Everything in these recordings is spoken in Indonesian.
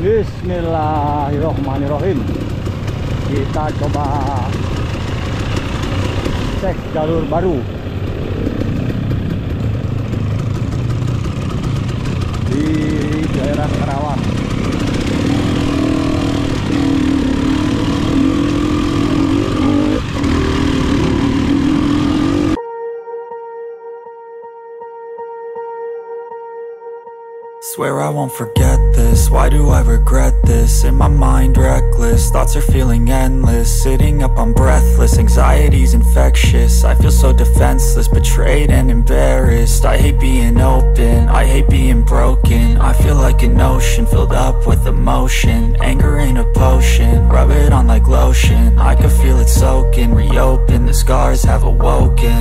Bismillahirrohmanirrohim. Kita coba cek jalur baru di daerah Karawang. Swear I won't forget this, why do I regret this? In my mind reckless, thoughts are feeling endless. Sitting up, I'm breathless, anxiety's infectious. I feel so defenseless, betrayed and embarrassed. I hate being open, I hate being broken. I feel like an ocean filled up with emotion. Anger ain't a potion, rub it on like lotion. I can feel it soaking, reopen, the scars have awoken.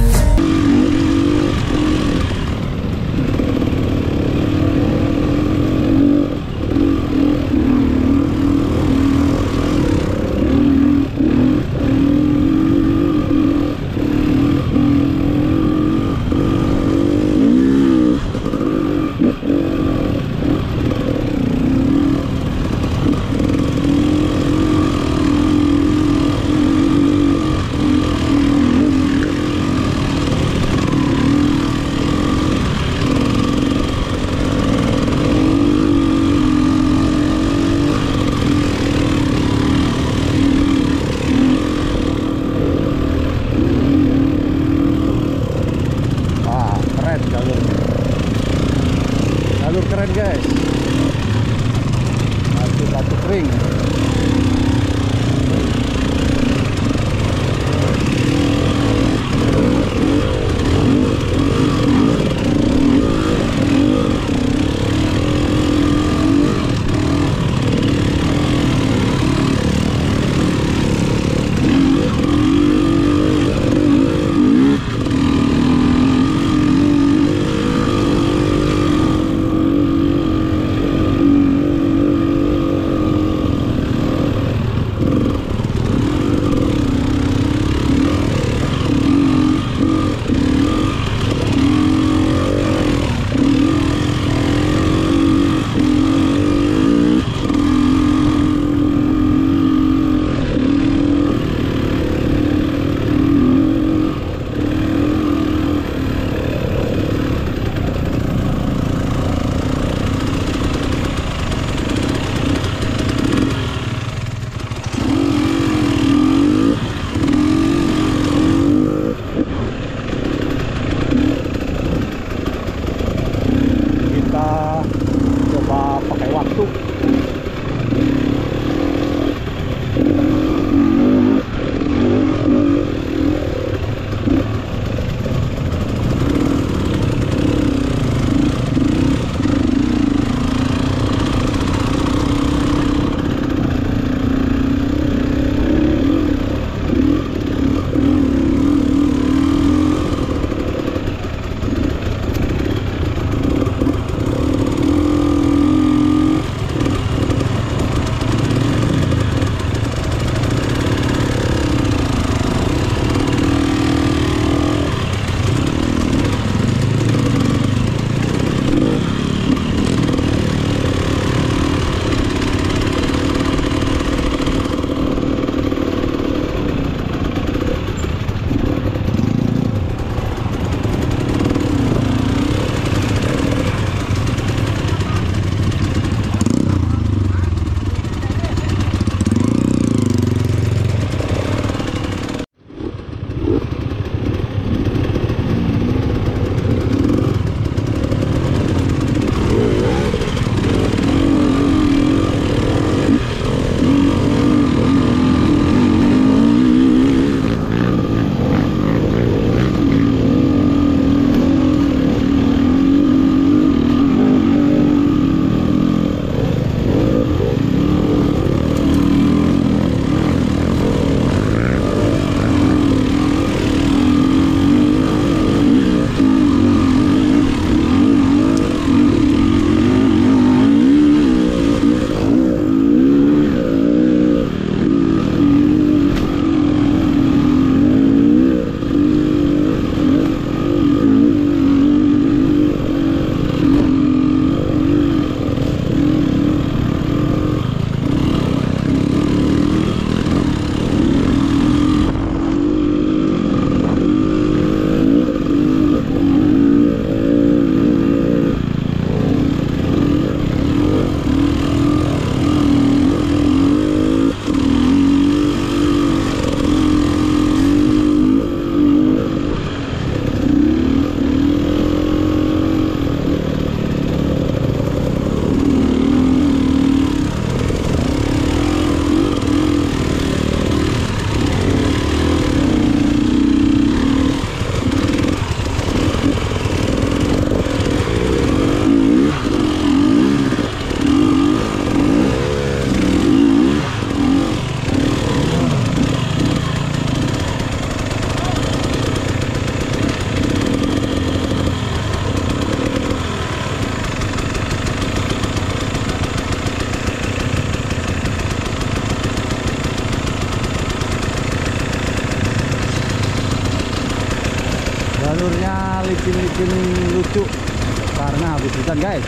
Jalurnya licin-licin lucu karena habis hujan guys.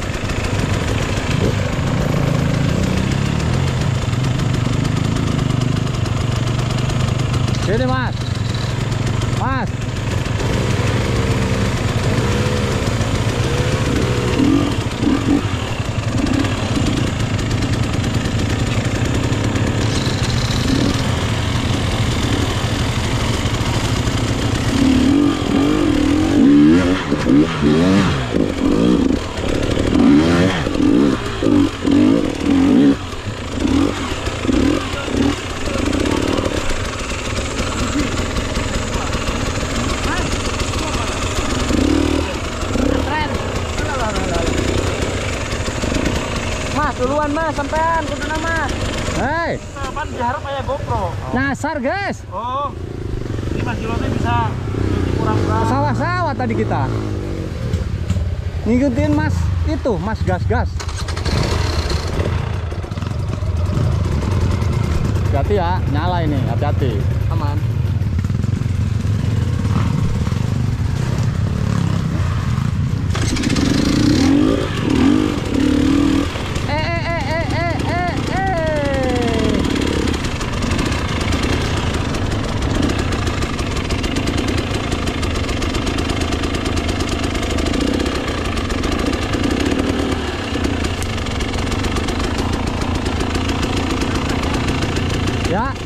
Sini mas, mas. Duluan mas, sampean kuduna mas. Hei, Pan diharap kayak GoPro. nyasar guys. Oh, ini mas Jilonnya bisa kurang-kurang. Sawah-sawah tadi kita. Ngikutin mas itu, mas gas-gas. Hati-hati ya, nyala ini, hati-hati. Aman. Ya.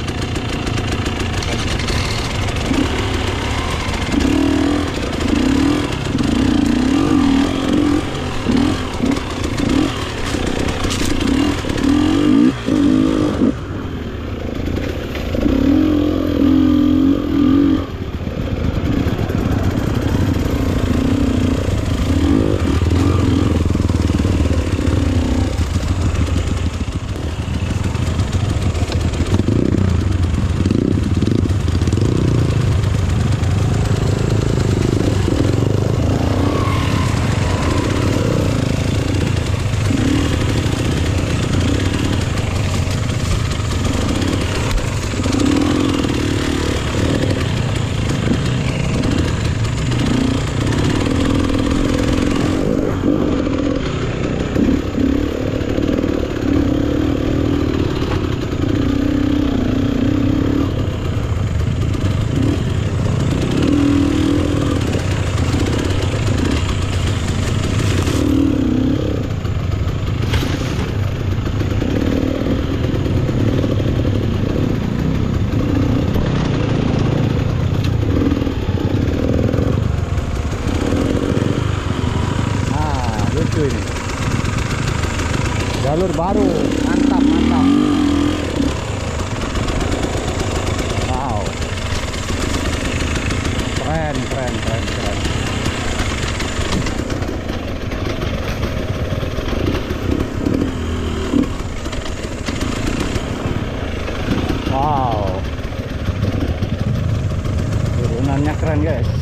Ini jalur baru, mantap mantap. Wow, keren keren keren keren. Wow, turunannya keren guys.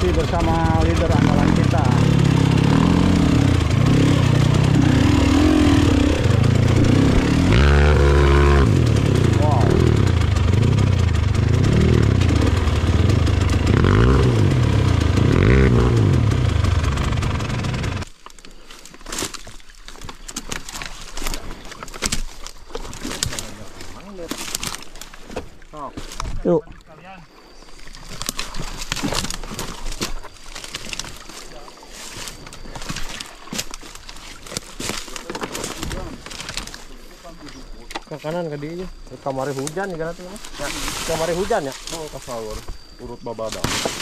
Masih bersama leader andalan kita. Wow. Yuk. Kalian. Ke kanan ke dia ke kamari hujan ya kan ya. Kamari hujan ya. Oh, ke sahur urut babada.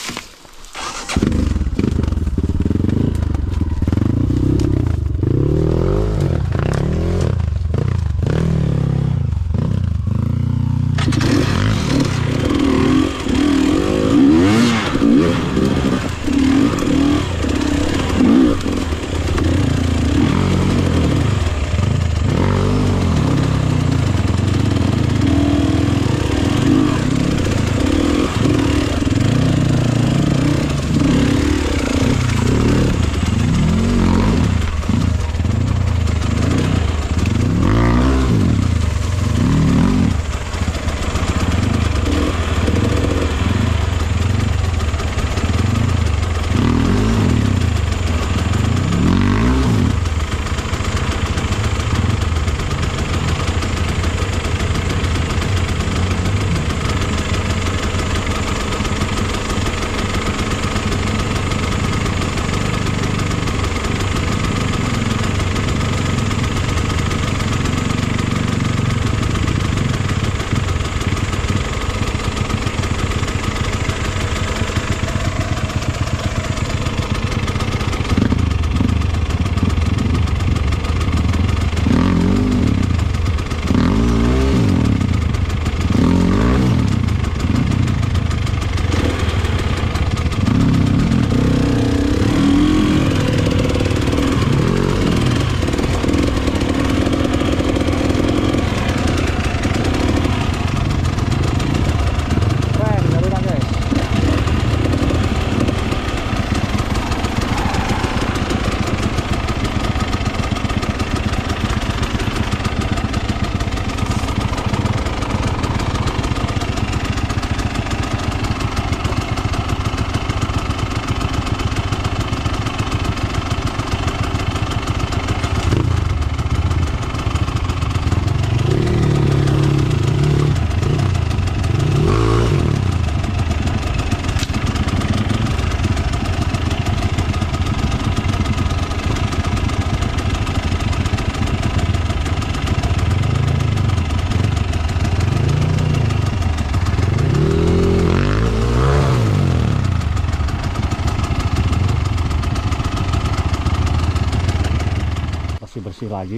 Bersih lagi,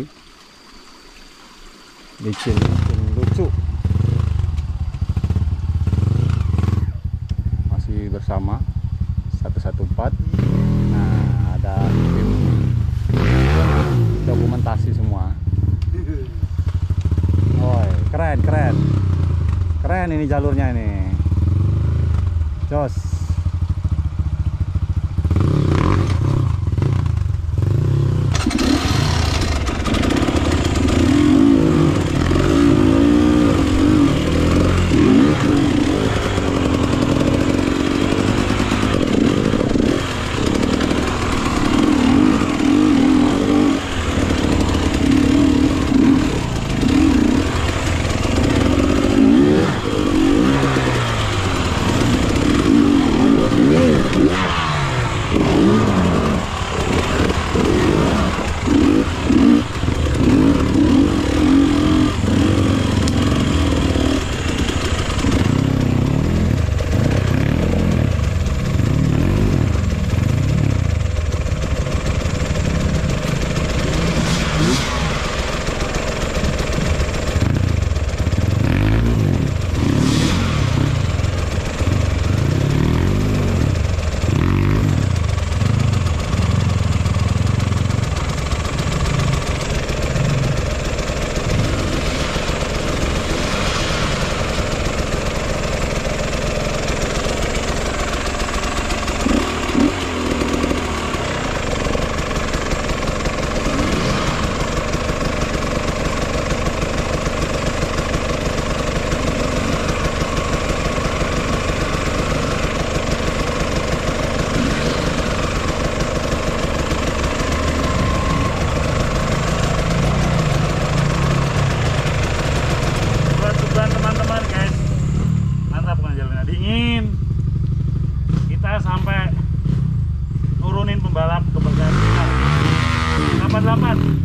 licin lucu. Masih bersama 114. Nah, ada tim dokumentasi semua. Woi, keren ini jalurnya ini, jos.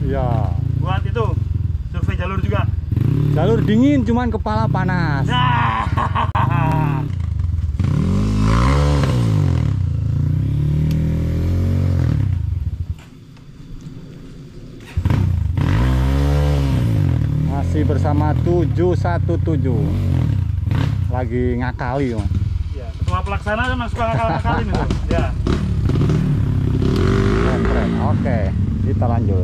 Ya. Buat itu survei jalur juga. Jalur dingin cuman kepala panas. Nah. Masih bersama 717. Lagi ngakali yo. Ya, ketua pelaksana kan suka ngakal-ngakalin itu. Ya. Keren. Oke, kita lanjut.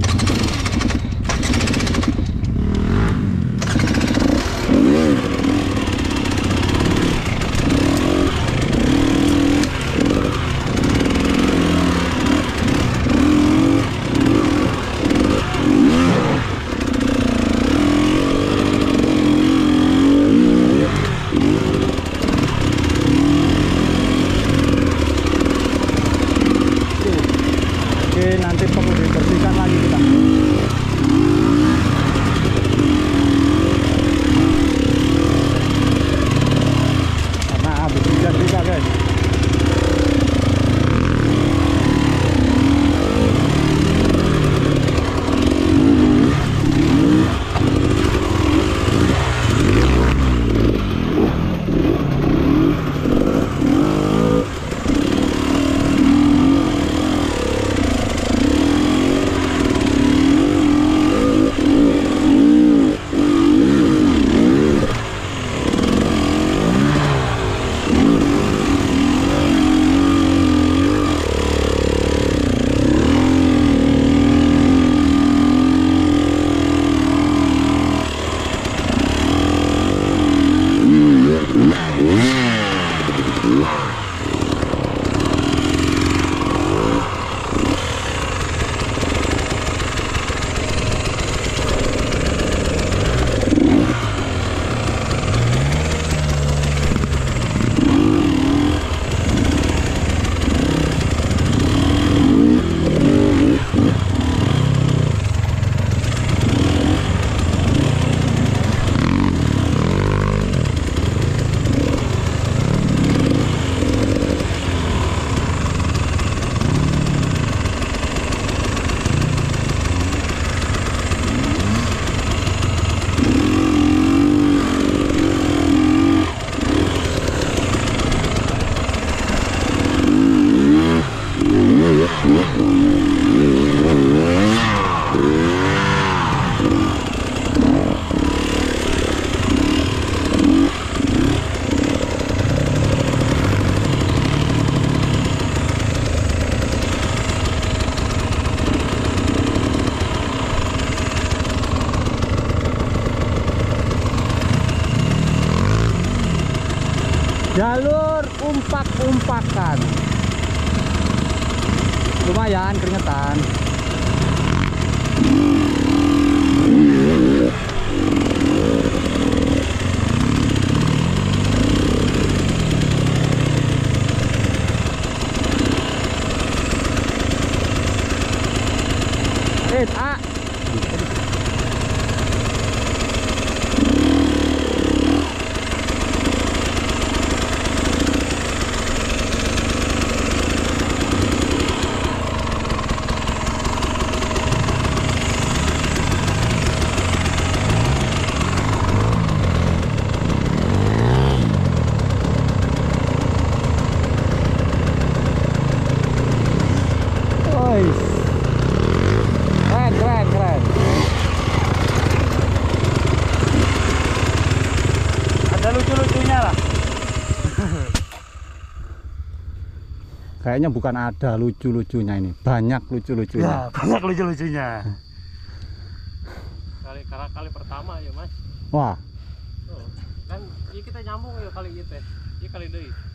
Oke, nanti perlu dibersihkan lagi kita. Karena habis hujan juga, guys. Jalur umpak-umpakan. Lumayan keringetan. A. Keren. Ada lucu-lucunya lah. Kayaknya bukan ada lucu-lucunya ini, banyak lucu-lucunya. Ya, banyak lucu-lucunya. Kali pertama ya, Mas. Wah, Kan kita nyambung ya kali itu. Iya kali deui.